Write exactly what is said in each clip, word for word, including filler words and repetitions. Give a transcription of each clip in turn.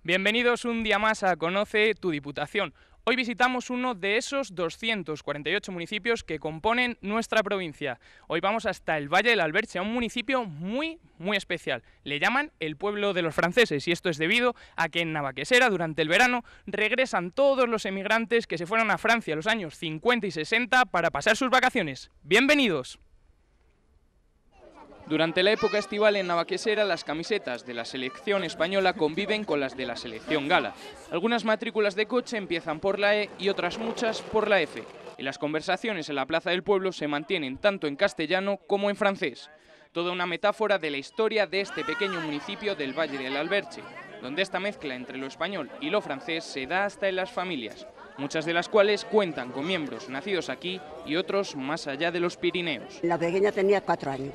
Bienvenidos un día más a Conoce tu Diputación. Hoy visitamos uno de esos doscientos cuarenta y ocho municipios que componen nuestra provincia. Hoy vamos hasta el Valle del Alberche, un municipio muy, muy especial. Le llaman el pueblo de los franceses y esto es debido a que en Navaquesera, durante el verano, regresan todos los emigrantes que se fueron a Francia en los años cincuenta y sesenta para pasar sus vacaciones. ¡Bienvenidos! Durante la época estival en Navaquesera, las camisetas de la selección española conviven con las de la selección gala. Algunas matrículas de coche empiezan por la E y otras muchas por la F. Y las conversaciones en la plaza del pueblo se mantienen tanto en castellano como en francés. Toda una metáfora de la historia de este pequeño municipio del Valle del Alberche, donde esta mezcla entre lo español y lo francés se da hasta en las familias, muchas de las cuales cuentan con miembros nacidos aquí y otros más allá de los Pirineos. La pequeña tenía cuatro años.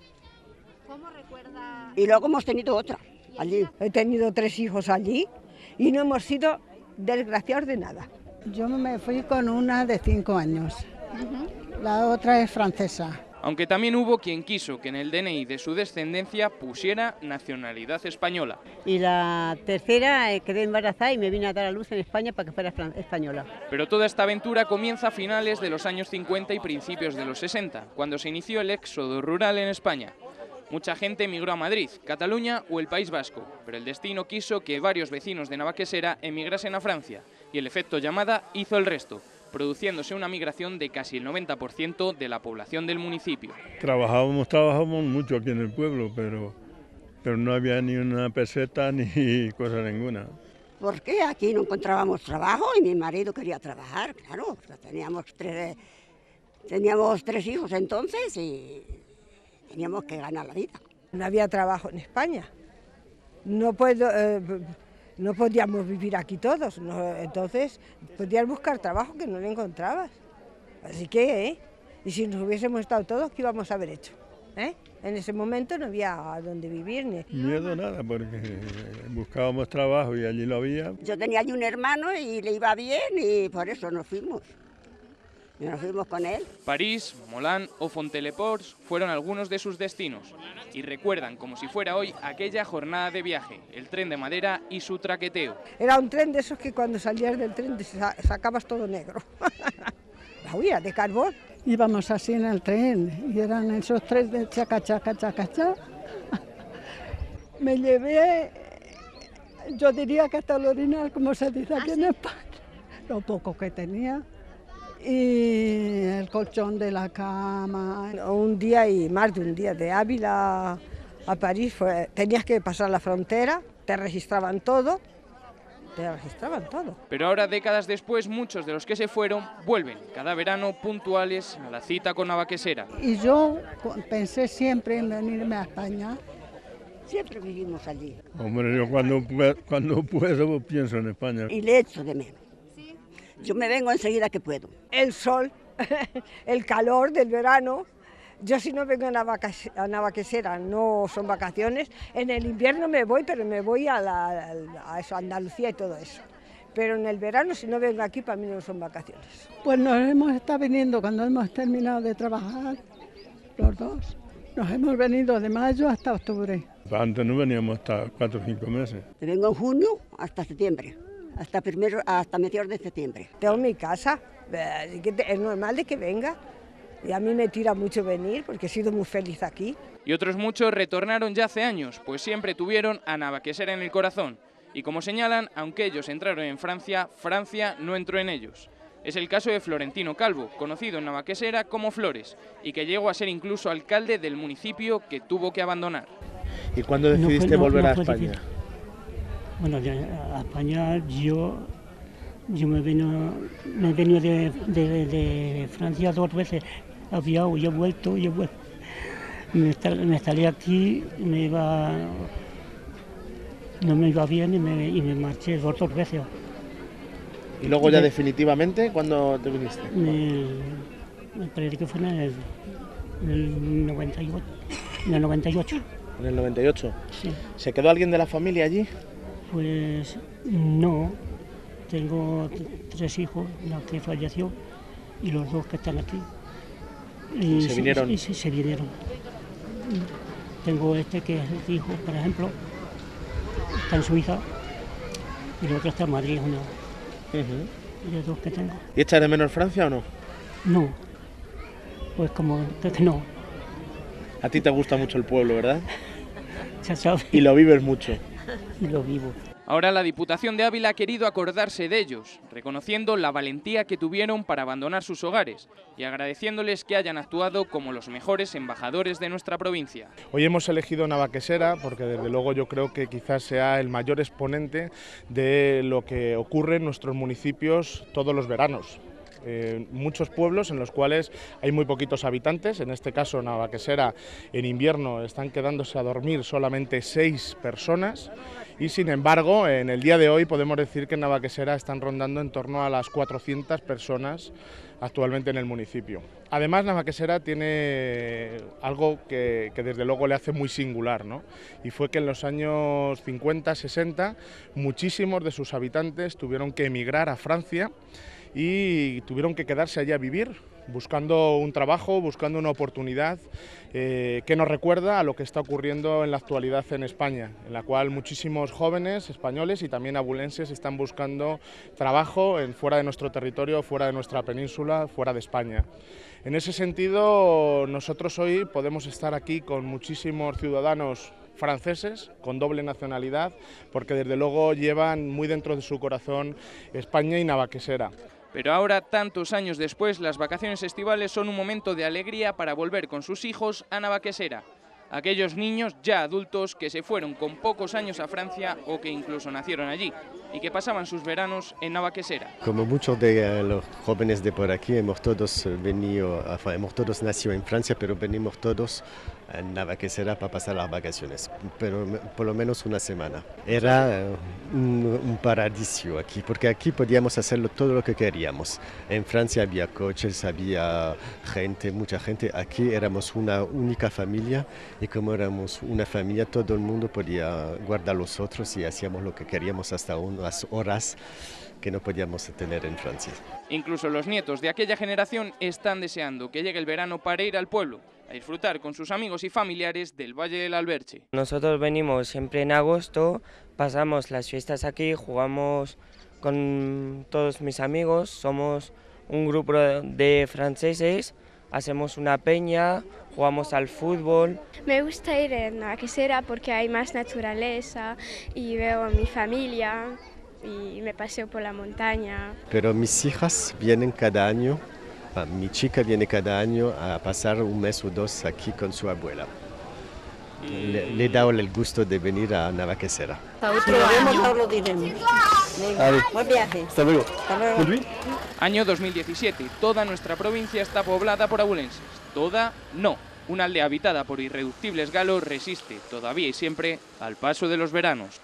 Y luego hemos tenido otra allí. He tenido tres hijos allí y no hemos sido desgraciados de nada. Yo me fui con una de cinco años, uh-huh. La otra es francesa. Aunque también hubo quien quiso que en el D N I de su descendencia pusiera nacionalidad española. Y la tercera eh, quedé embarazada y me vine a dar a luz en España para que fuera española. Pero toda esta aventura comienza a finales de los años cincuenta y principios de los sesenta, cuando se inició el éxodo rural en España. Mucha gente emigró a Madrid, Cataluña o el País Vasco, pero el destino quiso que varios vecinos de Navaquesera emigrasen a Francia y el efecto llamada hizo el resto, produciéndose una migración de casi el noventa por ciento de la población del municipio. Trabajábamos, trabajábamos mucho aquí en el pueblo, pero, pero no había ni una peseta ni cosa ninguna. Porque aquí no encontrábamos trabajo y mi marido quería trabajar, claro, teníamos tres, teníamos tres hijos entonces y teníamos que ganar la vida. No había trabajo en España, no, puedo, eh, no podíamos vivir aquí todos, no, entonces podías buscar trabajo que no lo encontrabas. Así que, ¿eh? Y si nos hubiésemos estado todos, ¿qué íbamos a haber hecho? ¿Eh? En ese momento no había dónde vivir. Ni... Miedo nada, porque buscábamos trabajo y allí lo había. Yo tenía allí un hermano y le iba bien y por eso nos fuimos. Y nos fuimos con él. París, Molán o Fonteleport fueron algunos de sus destinos y recuerdan como si fuera hoy aquella jornada de viaje, el tren de madera y su traqueteo. Era un tren de esos que cuando salías del tren te sacabas todo negro. La huía de carbón. Íbamos así en el tren y eran esos tres de chaca, chaca, chaca, chaca. Me llevé, yo diría que hasta el orinal, como se dice aquí en España, lo poco que tenía. Y el colchón de la cama. Un día y más de un día de Ávila a París, fue, tenías que pasar la frontera, te registraban todo, te registraban todo. Pero ahora, décadas después, muchos de los que se fueron vuelven cada verano puntuales a la cita con Navaquesera. Y yo pensé siempre en venirme a España. Siempre vivimos allí. Hombre, yo cuando, cuando puedo pienso en España. Y le echo de menos. Yo me vengo enseguida que puedo. El sol, el calor del verano. Yo si no vengo a, Navaques, a Navaquesera no son vacaciones. En el invierno me voy, pero me voy a, la, a eso, Andalucía y todo eso. Pero en el verano si no vengo aquí para mí no son vacaciones. Pues nos hemos estado viniendo cuando hemos terminado de trabajar, los dos. Nos hemos venido de mayo hasta octubre. Antes no veníamos hasta cuatro o cinco meses. Me vengo en junio hasta septiembre. Hasta primero, hasta mediados de septiembre. Tengo mi casa, es normal de que venga. Y a mí me tira mucho venir porque he sido muy feliz aquí. Y otros muchos retornaron ya hace años, pues siempre tuvieron a Navaquesera en el corazón. Y como señalan, aunque ellos entraron en Francia, Francia no entró en ellos. Es el caso de Florentino Calvo, conocido en Navaquesera como Flores, y que llegó a ser incluso alcalde del municipio que tuvo que abandonar. ¿Y cuándo decidiste no, no, volver no, a España? Difícil. Bueno, a España yo, yo me he venido, me he venido de, de, de Francia dos veces, había yo he vuelto, yo he vuelto. Me, me salí aquí, me iba, no me iba bien y me, y me marché dos, dos veces. ¿Y luego ya de, definitivamente cuándo te viniste? Me, me parece que fue en el, en el noventa y ocho. En el noventa y ocho. ¿En el noventa y ocho? Sí. ¿Se quedó alguien de la familia allí? Pues no, tengo tres hijos, la que falleció y los dos que están aquí. ¿Y se vinieron? Y sí, se vinieron. Tengo este que es el hijo, por ejemplo, está en Suiza y la otra está en Madrid, una Uh-huh. de dos que tengo. ¿Y echas de menos Francia o no? No, pues como que no, A ti te gusta mucho el pueblo, ¿verdad? ya sabes, Y lo vives mucho. y lo vivo. Ahora la Diputación de Ávila ha querido acordarse de ellos, reconociendo la valentía que tuvieron para abandonar sus hogares y agradeciéndoles que hayan actuado como los mejores embajadores de nuestra provincia. Hoy hemos elegido Navaquesera porque desde luego yo creo que quizás sea el mayor exponente de lo que ocurre en nuestros municipios todos los veranos. Eh, muchos pueblos en los cuales hay muy poquitos habitantes, en este caso Navaquesera en invierno están quedándose a dormir solamente seis personas y sin embargo en el día de hoy podemos decir que en Navaquesera están rondando en torno a las cuatrocientas personas actualmente en el municipio. Además Navaquesera tiene algo que, que desde luego le hace muy singular, ¿no? Y fue que en los años cincuenta, sesenta muchísimos de sus habitantes tuvieron que emigrar a Francia y tuvieron que quedarse allí a vivir, buscando un trabajo, buscando una oportunidad eh, que nos recuerda a lo que está ocurriendo en la actualidad en España, en la cual muchísimos jóvenes españoles y también abulenses están buscando trabajo en, fuera de nuestro territorio, fuera de nuestra península, fuera de España. En ese sentido, nosotros hoy podemos estar aquí con muchísimos ciudadanos franceses con doble nacionalidad, porque desde luego llevan muy dentro de su corazón España y Navaquesera. Pero ahora, tantos años después, las vacaciones estivales son un momento de alegría para volver con sus hijos a Navaquesera. Aquellos niños ya adultos que se fueron con pocos años a Francia o que incluso nacieron allí y que pasaban sus veranos en Navaquesera. Como muchos de uh, los jóvenes de por aquí, hemos todos venido, uh, hemos todos nacido en Francia, pero venimos todos a Navaquesera para pasar las vacaciones, pero por lo menos una semana. Era uh, un, un paraíso aquí, porque aquí podíamos hacerlo todo lo que queríamos. En Francia había coches, había gente, mucha gente. Aquí éramos una única familia y como éramos una familia, todo el mundo podía guardar los otros y hacíamos lo que queríamos hasta unas horas que no podíamos tener en Francia. Incluso los nietos de aquella generación están deseando que llegue el verano para ir al pueblo, a disfrutar con sus amigos y familiares del Valle del Alberche. Nosotros venimos siempre en agosto, pasamos las fiestas aquí, jugamos con todos mis amigos, somos un grupo de franceses, hacemos una peña, jugamos al fútbol. Me gusta ir en Navaquesera porque hay más naturaleza y veo a mi familia y me paseo por la montaña. Pero mis hijas vienen cada año, mi chica viene cada año a pasar un mes o dos aquí con su abuela. Le, le he dado el gusto de venir a Navaquesera. Si lo vemos, no lo diremos. Buen viaje. Hasta luego. Hasta luego. Año dos mil diecisiete. Toda nuestra provincia está poblada por abulenses. Toda, no. Una aldea habitada por irreductibles galos resiste, todavía y siempre, al paso de los veranos.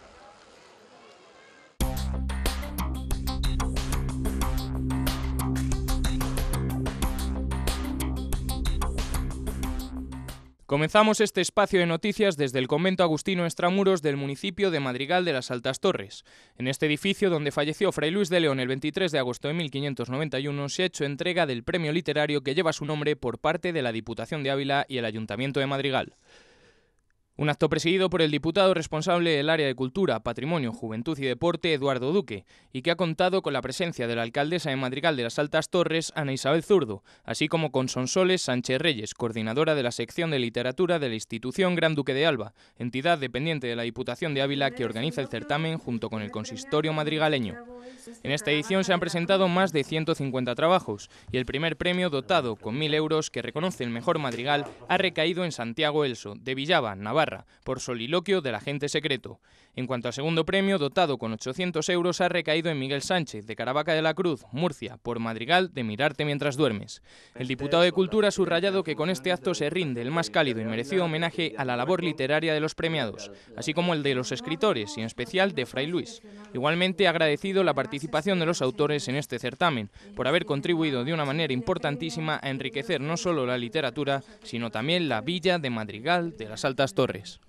Comenzamos este espacio de noticias desde el convento agustino Extramuros del municipio de Madrigal de las Altas Torres. En este edificio, donde falleció Fray Luis de León el veintitrés de agosto de mil quinientos noventa y uno, se ha hecho entrega del premio literario que lleva su nombre por parte de la Diputación de Ávila y el Ayuntamiento de Madrigal. Un acto presidido por el diputado responsable del área de Cultura, Patrimonio, Juventud y Deporte, Eduardo Duque, y que ha contado con la presencia de la alcaldesa de Madrigal de las Altas Torres, Ana Isabel Zurdo, así como con Sonsoles Sánchez Reyes, coordinadora de la sección de literatura de la institución Gran Duque de Alba, entidad dependiente de la Diputación de Ávila que organiza el certamen junto con el consistorio madrigaleño. En esta edición se han presentado más de ciento cincuenta trabajos y el primer premio, dotado con mil euros que reconoce el mejor madrigal, ha recaído en Santiago Elso, de Villava, Navarra, por Soliloquio del agente secreto. En cuanto al segundo premio, dotado con ochocientos euros, ha recaído en Miguel Sánchez, de Caravaca de la Cruz, Murcia, por madrigal de Mirarte mientras duermes. El diputado de Cultura ha subrayado que con este acto se rinde el más cálido y merecido homenaje a la labor literaria de los premiados, así como el de los escritores y en especial de Fray Luis. Igualmente ha agradecido la participación de los autores en este certamen, por haber contribuido de una manera importantísima a enriquecer no solo la literatura, sino también la villa de Madrigal de las Altas Torres.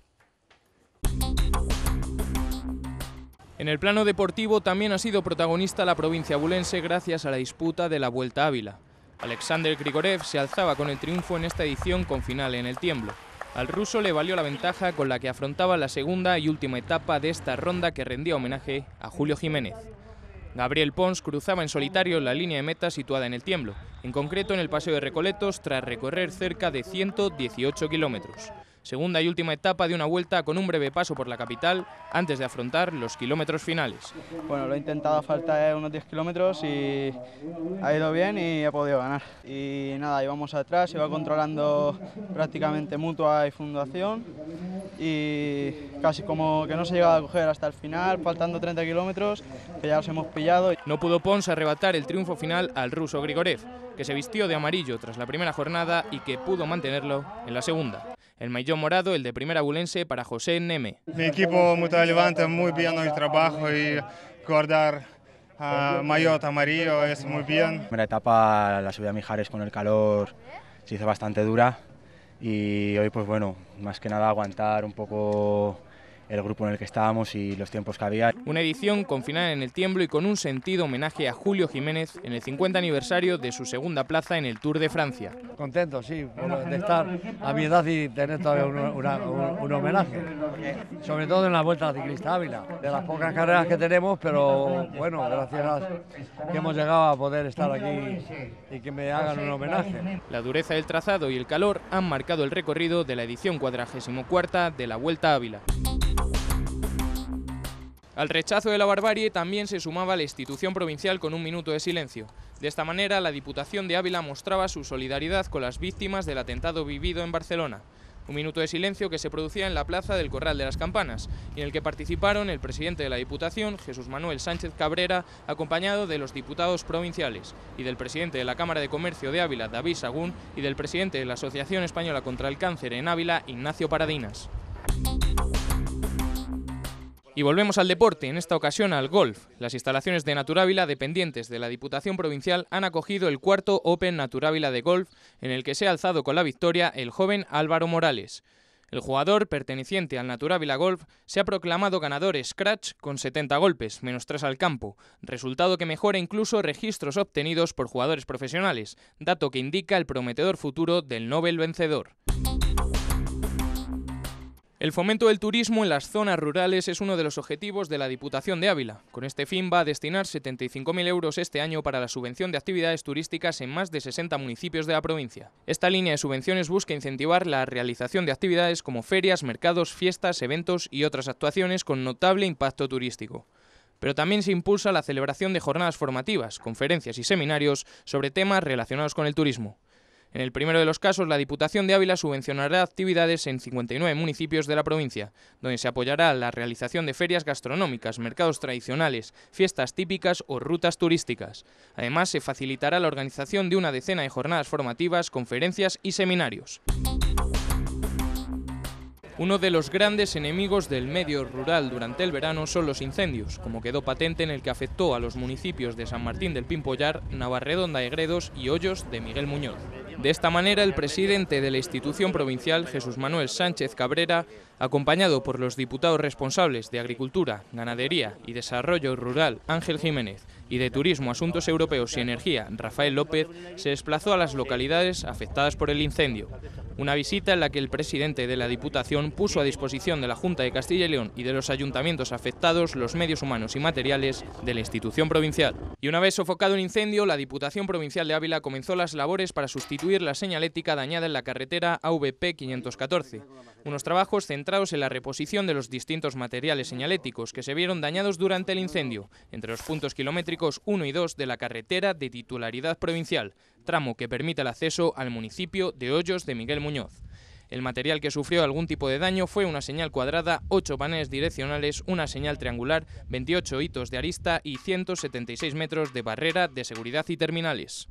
En el plano deportivo también ha sido protagonista la provincia abulense gracias a la disputa de la Vuelta a Ávila. Alexander Grigorev se alzaba con el triunfo en esta edición con final en el Tiemblo. Al ruso le valió la ventaja con la que afrontaba la segunda y última etapa de esta ronda que rendía homenaje a Julio Jiménez. Gabriel Pons cruzaba en solitario la línea de meta situada en el Tiemblo, en concreto en el Paseo de Recoletos, tras recorrer cerca de ciento dieciocho kilómetros. Segunda y última etapa de una vuelta con un breve paso por la capital antes de afrontar los kilómetros finales. Bueno, lo he intentado, falta unos diez kilómetros y ha ido bien y he podido ganar. Y nada, íbamos atrás, iba controlando prácticamente Mutua y Fundación y casi como que no se llegaba a coger hasta el final, faltando treinta kilómetros, que ya los hemos pillado. No pudo Pons arrebatar el triunfo final al ruso Grigorev, que se vistió de amarillo tras la primera jornada y que pudo mantenerlo en la segunda. El maillot morado, el de primera abulense para José Neme. Mi equipo Mutua levanta muy bien el trabajo y guardar uh, maillot amarillo es muy bien. La primera etapa, la subida a Mijares con el calor, se hizo bastante dura y hoy pues bueno, más que nada aguantar un poco el grupo en el que estábamos y los tiempos que había. Una edición con final en el Tiemblo y con un sentido homenaje a Julio Jiménez en el cincuenta aniversario de su segunda plaza en el Tour de Francia. Contento, sí, de estar a mi edad y tener todavía un, una, un, un homenaje, sobre todo en la Vuelta Ciclista Ávila, de las pocas carreras que tenemos, pero bueno, gracias a que hemos llegado a poder estar aquí y que me hagan un homenaje. La dureza del trazado y el calor han marcado el recorrido de la edición cuadragésimo cuarta de la Vuelta Ávila. Al rechazo de la barbarie también se sumaba la institución provincial con un minuto de silencio. De esta manera, la Diputación de Ávila mostraba su solidaridad con las víctimas del atentado vivido en Barcelona. Un minuto de silencio que se producía en la plaza del Corral de las Campanas y en el que participaron el presidente de la Diputación, Jesús Manuel Sánchez Cabrera, acompañado de los diputados provinciales, y del presidente de la Cámara de Comercio de Ávila, David Sagún, y del presidente de la Asociación Española contra el Cáncer en Ávila, Ignacio Paradinas. Y volvemos al deporte, en esta ocasión al golf. Las instalaciones de Naturávila, dependientes de la Diputación Provincial, han acogido el cuarto Open Naturávila de golf, en el que se ha alzado con la victoria el joven Álvaro Morales. El jugador, perteneciente al Naturávila Golf, se ha proclamado ganador scratch con setenta golpes, menos tres al campo, resultado que mejora incluso registros obtenidos por jugadores profesionales, dato que indica el prometedor futuro del Nobel vencedor. El fomento del turismo en las zonas rurales es uno de los objetivos de la Diputación de Ávila. Con este fin va a destinar setenta y cinco mil euros este año para la subvención de actividades turísticas en más de sesenta municipios de la provincia. Esta línea de subvenciones busca incentivar la realización de actividades como ferias, mercados, fiestas, eventos y otras actuaciones con notable impacto turístico. Pero también se impulsa la celebración de jornadas formativas, conferencias y seminarios sobre temas relacionados con el turismo. En el primero de los casos, la Diputación de Ávila subvencionará actividades en cincuenta y nueve municipios de la provincia, donde se apoyará la realización de ferias gastronómicas, mercados tradicionales, fiestas típicas o rutas turísticas. Además, se facilitará la organización de una decena de jornadas formativas, conferencias y seminarios. Uno de los grandes enemigos del medio rural durante el verano son los incendios, como quedó patente en el que afectó a los municipios de San Martín del Pimpollar, Navarredonda de Gredos y Hoyos de Miguel Muñoz. De esta manera, el presidente de la institución provincial, Jesús Manuel Sánchez Cabrera, acompañado por los diputados responsables de Agricultura, Ganadería y Desarrollo Rural, Ángel Jiménez, y de Turismo, Asuntos Europeos y Energía, Rafael López, se desplazó a las localidades afectadas por el incendio. Una visita en la que el presidente de la Diputación puso a disposición de la Junta de Castilla y León y de los ayuntamientos afectados los medios humanos y materiales de la institución provincial. Y una vez sofocado el incendio, la Diputación Provincial de Ávila comenzó las labores para sustituir la señalética dañada en la carretera A V P quinientos catorce. Unos trabajos centrados en la reposición de los distintos materiales señaléticos que se vieron dañados durante el incendio, entre los puntos kilométricos uno y dos de la carretera de titularidad provincial, tramo que permite el acceso al municipio de Hoyos de Miguel Muñoz. El material que sufrió algún tipo de daño fue una señal cuadrada, ocho paneles direccionales, una señal triangular, veintiocho hitos de arista y ciento setenta y seis metros de barrera de seguridad y terminales.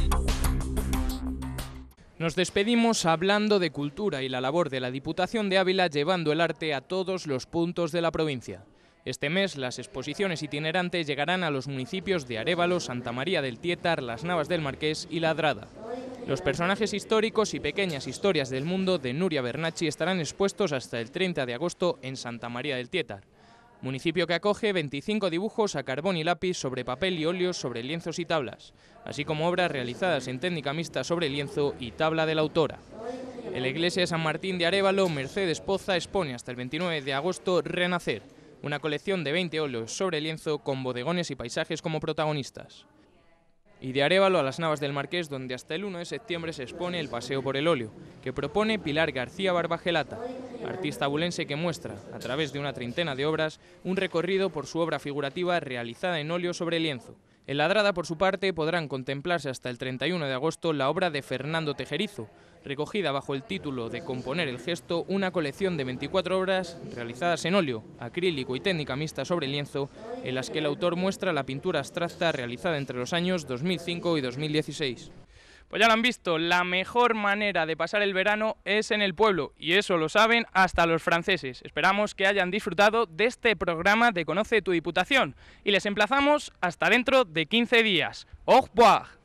Nos despedimos hablando de cultura y la labor de la Diputación de Ávila llevando el arte a todos los puntos de la provincia. Este mes las exposiciones itinerantes llegarán a los municipios de Arévalo, Santa María del Tietar, Las Navas del Marqués y Ladrada. Los personajes históricos y pequeñas historias del mundo de Nuria Bernacchi estarán expuestos hasta el treinta de agosto en Santa María del Tietar. municipio que acoge veinticinco dibujos a carbón y lápiz sobre papel y óleos sobre lienzos y tablas, así como obras realizadas en técnica mixta sobre lienzo y tabla de la autora. En la iglesia de San Martín de Arévalo, Mercedes Poza expone hasta el veintinueve de agosto Renacer, una colección de veinte óleos sobre lienzo con bodegones y paisajes como protagonistas. Y de Arévalo a las Navas del Marqués, donde hasta el uno de septiembre se expone el Paseo por el óleo, que propone Pilar García Barbagelata, artista abulense que muestra, a través de una treintena de obras, un recorrido por su obra figurativa realizada en óleo sobre lienzo. En Ladrada, por su parte, podrán contemplarse hasta el treinta y uno de agosto la obra de Fernando Tejerizo, recogida bajo el título de Componer el gesto, una colección de veinticuatro obras realizadas en óleo, acrílico y técnica mixta sobre lienzo, en las que el autor muestra la pintura abstracta realizada entre los años dos mil cinco y dos mil dieciséis. Pues ya lo han visto, la mejor manera de pasar el verano es en el pueblo, y eso lo saben hasta los franceses. Esperamos que hayan disfrutado de este programa de Conoce tu Diputación, y les emplazamos hasta dentro de quince días. ¡Au revoir!